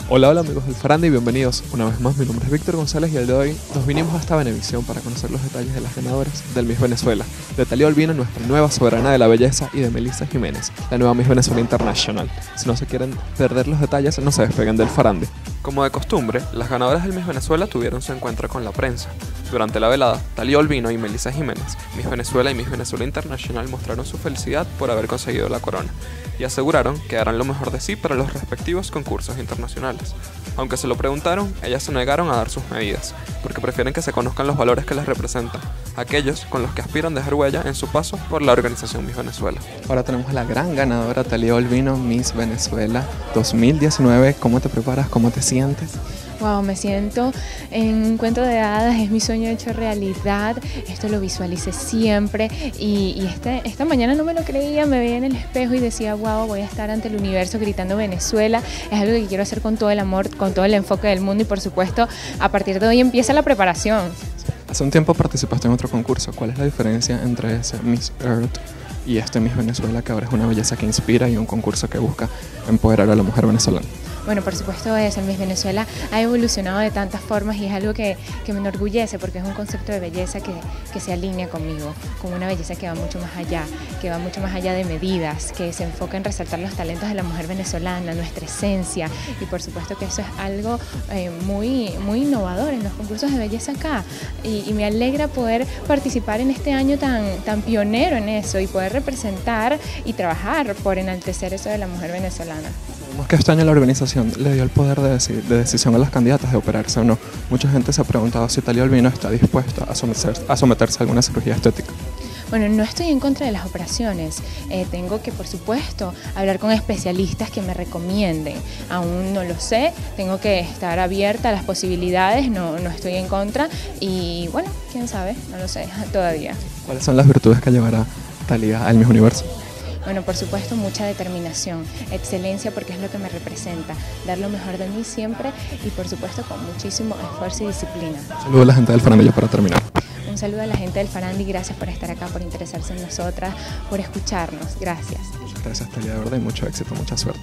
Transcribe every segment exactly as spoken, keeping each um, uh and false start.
Hola, hola amigos del Faranda y bienvenidos una vez más. Mi nombre es Víctor González y el de hoy nos vinimos hasta Venevisión para conocer los detalles de las ganadoras del Miss Venezuela, de Thalia Olvino, nuestra nueva soberana de la belleza, y de Melissa Jiménez, la nueva Miss Venezuela International. Si no se quieren perder los detalles, no se despeguen del Farande. Como de costumbre, las ganadoras del Miss Venezuela tuvieron su encuentro con la prensa. Durante la velada, Thalia Olvino y Melissa Jiménez, Miss Venezuela y Miss Venezuela International, mostraron su felicidad por haber conseguido la corona y aseguraron que darán lo mejor de sí para los respectivos concursos internacionales. Aunque se lo preguntaron, ellas se negaron a dar sus medidas, porque prefieren que se conozcan los valores que les representan, aquellos con los que aspiran dejar huella en su paso por la organización Miss Venezuela. Ahora tenemos a la gran ganadora Thalia Olvino, Miss Venezuela dos mil diecinueve. ¿Cómo te preparas? ¿Cómo te sientes? Wow, me siento en un cuento de hadas, es mi sueño hecho realidad, esto lo visualicé siempre y, y este, esta mañana no me lo creía, me veía en el espejo y decía, wow, voy a estar ante el universo gritando Venezuela, es algo que quiero hacer con todo el amor, con todo el enfoque del mundo y por supuesto a partir de hoy empieza la preparación. Hace un tiempo participaste en otro concurso. ¿Cuál es la diferencia entre ese Miss Earth y este Miss Venezuela, que ahora es una belleza que inspira y un concurso que busca empoderar a la mujer venezolana? Bueno, por supuesto es, el Miss Venezuela ha evolucionado de tantas formas y es algo que, que me enorgullece porque es un concepto de belleza que, que se alinea conmigo, con una belleza que va mucho más allá, que va mucho más allá de medidas, que se enfoca en resaltar los talentos de la mujer venezolana, nuestra esencia, y por supuesto que eso es algo eh, muy, muy innovador en los concursos de belleza acá y, y me alegra poder participar en este año tan, tan pionero en eso y poder representar y trabajar por enaltecer eso de la mujer venezolana. Sabemos que este año la organización le dio el poder de, deci de decisión a las candidatas de operarse o no. Mucha gente se ha preguntado si Thalia Olvino está dispuesta a someterse, a someterse a alguna cirugía estética. Bueno, no estoy en contra de las operaciones, eh, tengo que por supuesto hablar con especialistas que me recomienden, aún no lo sé, tengo que estar abierta a las posibilidades, no, no estoy en contra y bueno, quién sabe, no lo sé todavía. ¿Cuáles son las virtudes que llevará Thalia al Miss Universo? Bueno, por supuesto, mucha determinación, excelencia porque es lo que me representa, dar lo mejor de mí siempre y por supuesto con muchísimo esfuerzo y disciplina. Saludos a la gente del Faranda para terminar. Un saludo a la gente del Faranda y gracias por estar acá, por interesarse en nosotras, por escucharnos. Gracias. Muchas gracias, Thalia, de verdad, y mucho éxito, mucha suerte.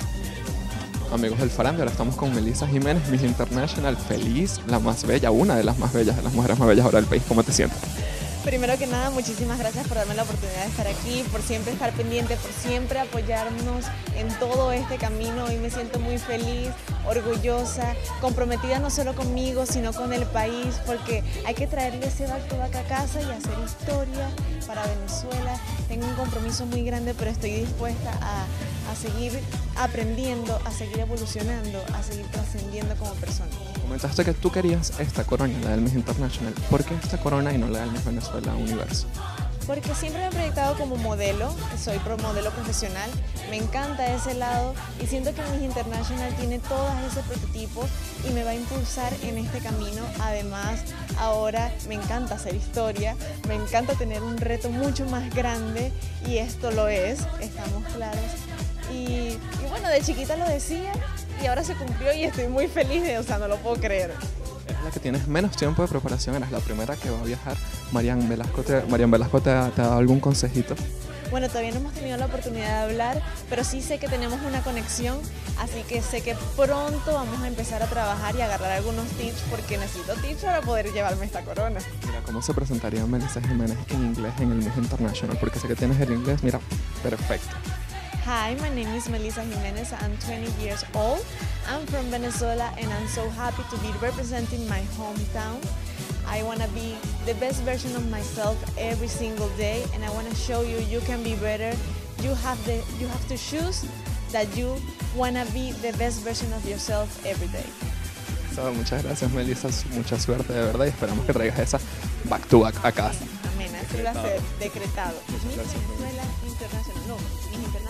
Amigos del Faranda, ahora estamos con Melissa Jiménez, Miss International, feliz, la más bella, una de las más bellas, de las mujeres más bellas ahora del país. ¿Cómo te sientes? Primero que nada, muchísimas gracias por darme la oportunidad de estar aquí, por siempre estar pendiente, por siempre apoyarnos en todo este camino. Hoy me siento muy feliz, orgullosa, comprometida no solo conmigo, sino con el país, porque hay que traerle ese back to back a casa y hacer historia para Venezuela. Tengo un compromiso muy grande, pero estoy dispuesta a, a seguir aprendiendo, a seguir evolucionando, a seguir trascendiendo como persona. Comentaste que tú querías esta corona, la del Miss International. ¿Por qué esta corona y no la del Miss Venezuela Universo? Porque siempre me he proyectado como modelo, soy modelo profesional, me encanta ese lado y siento que Miss International tiene todos esos prototipos y me va a impulsar en este camino. Además, ahora me encanta hacer historia, me encanta tener un reto mucho más grande y esto lo es, estamos claros. Y, y bueno, de chiquita lo decía y ahora se cumplió y estoy muy feliz, de, o sea, no lo puedo creer. Es la que tienes menos tiempo de preparación, eres la primera que va a viajar. Marian Velasco, te, Marian Velasco te, ha, ¿te ha dado algún consejito? Bueno, todavía no hemos tenido la oportunidad de hablar, pero sí sé que tenemos una conexión, así que sé que pronto vamos a empezar a trabajar y a agarrar algunos tips, porque necesito tips para poder llevarme esta corona. Mira, ¿cómo se presentaría Melissa Jiménez en inglés en el Miss International? Porque sé que tienes el inglés, mira, perfecto. Hi, my name is Melissa Jimenez. I'm twenty years old. I'm from Venezuela and I'm so happy to be representing my hometown. I want to be the best version of myself every single day and I want to show you you can be better. You have, the, you have to choose that you want to be the best version of yourself every day. So, muchas gracias, Melissa, mucha suerte de verdad y esperamos que traigas esa back to back a casa. Amén, así va a ser decretado. Muchas gracias. Miss Venezuela Internacional, no, Miss Internacional.